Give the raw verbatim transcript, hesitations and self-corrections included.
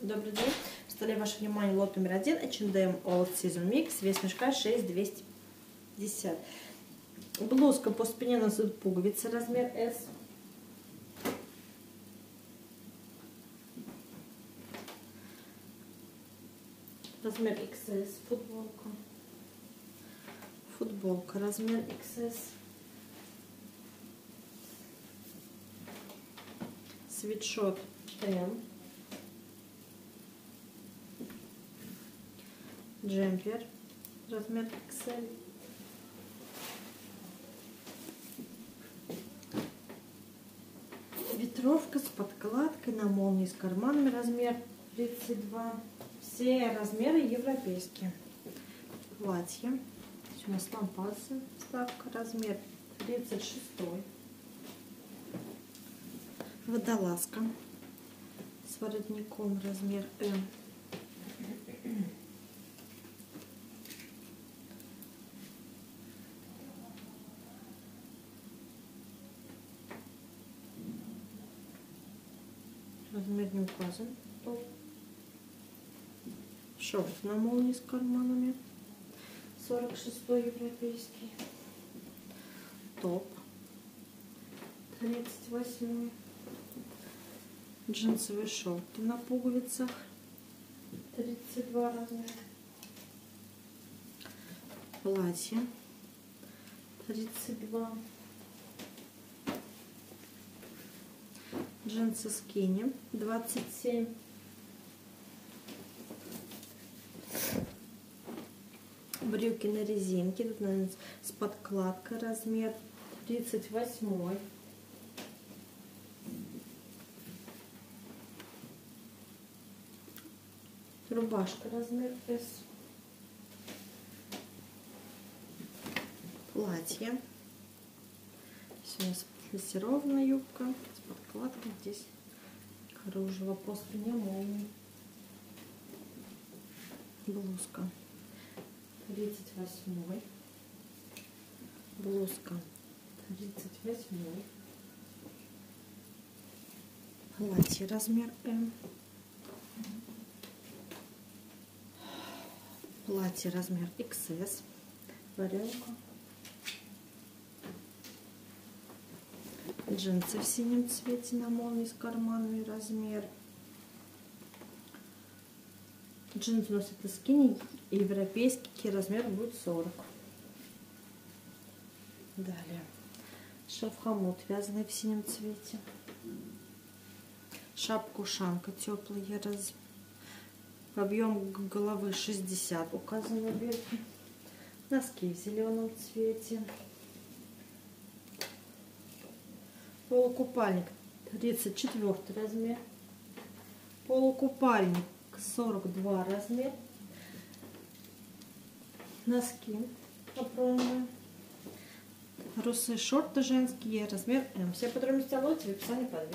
Добрый день. Представляю ваше внимание лот номер один эйч энд эм Old Season Mix. Вес мешка шесть двести пятьдесят. Блузка по спине носит пуговицы, размер S. Размер икс эс. Футболка. Футболка. Размер икс эс. Свитшот М. Джемпер. Размер икс эль. Ветровка с подкладкой на молнии с карманами. Размер тридцать два. Все размеры европейские. Платье. Здесь у нас лампасы. Ставка. Размер тридцать шесть. Водолазка с воротником. Размер М. Размер не указан. Топ. Шорт на молнии с карманами. сорок шесть европейский. Топ. тридцать восемь. Джинсовые шорты на пуговицах. тридцать два размер. Платье. тридцать два. Джинсы скини. двадцать семь. Брюки на резинке. Тут, наверное, с подкладкой. Размер тридцать восемь. Рубашка размер S. Платье. Здесь у нас плессированная юбка с подкладкой. Здесь кружево по спине молнии. Блузка тридцать восемь. Блузка тридцать восемь. Платье размер М. Платье размер икс эс. Варенка. Джинсы в синем цвете на молнии с карманами. Размер. Джинсы у нас это скини. Европейский размер будет сорок. Далее. Шаф-хомут вязаный в синем цвете. Шапка-ушанка теплая. Раз... Объем головы шестьдесят указано вверху. Носки в зеленом цвете. Полукупальник тридцать четвёртый размер. Полукупальник сорок два размер. Носки капроновые. Русые шорты женские, размер М. Все подробности о лоте в описании под видео.